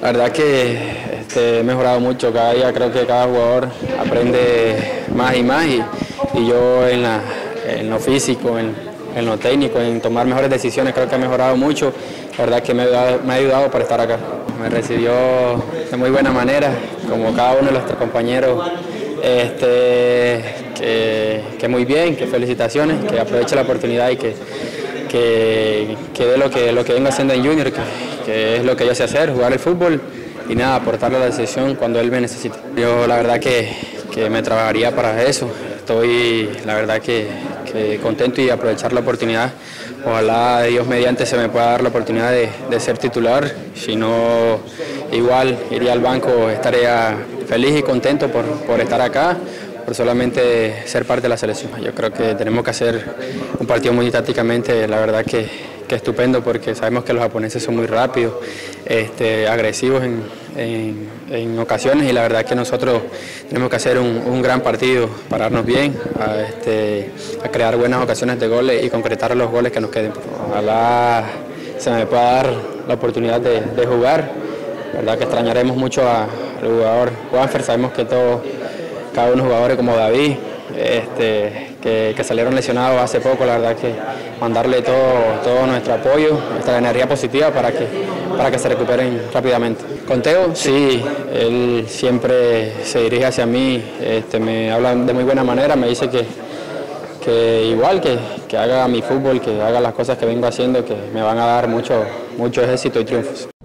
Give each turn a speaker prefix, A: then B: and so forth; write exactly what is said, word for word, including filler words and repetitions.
A: La verdad que este, he mejorado mucho, cada día creo que cada jugador aprende más y más y, y yo en, la, en lo físico, en, en lo técnico, en tomar mejores decisiones creo que he mejorado mucho. La verdad que me, me ha ayudado para estar acá. Me recibió de muy buena manera, como cada uno de nuestros compañeros, este, que, que muy bien, que felicitaciones, que aproveche la oportunidad y que, que, que dé lo que, lo que vengo haciendo en Junior, que, que es lo que yo sé hacer, jugar el fútbol y nada, aportarle a la selección cuando él me necesite. Yo la verdad que, que me trabajaría para eso, estoy la verdad que, que contento y aprovechar la oportunidad. Ojalá Dios mediante se me pueda dar la oportunidad de, de ser titular, si no igual iría al banco, estaría feliz y contento por, por estar acá, por solamente ser parte de la selección. Yo creo que tenemos que hacer un partido muy tácticamente, la verdad que, que estupendo, porque sabemos que los japoneses son muy rápidos, este, agresivos en, en, en ocasiones, y la verdad que nosotros tenemos que hacer un, un gran partido, pararnos bien, a, este, a crear buenas ocasiones de goles y concretar los goles que nos queden. Ojalá se me pueda dar la oportunidad de, de jugar. La verdad que extrañaremos mucho a, al jugador Juanfer, sabemos que todo, cada uno de los jugadores como David, este, que, que salieron lesionados hace poco, la verdad que mandarle todo, todo nuestro apoyo, nuestra energía positiva para que, para que se recuperen rápidamente. Con Teo, sí, él siempre se dirige hacia mí, este, me habla de muy buena manera, me dice que, que igual, que, que haga mi fútbol, que haga las cosas que vengo haciendo, que me van a dar mucho, mucho éxito y triunfos.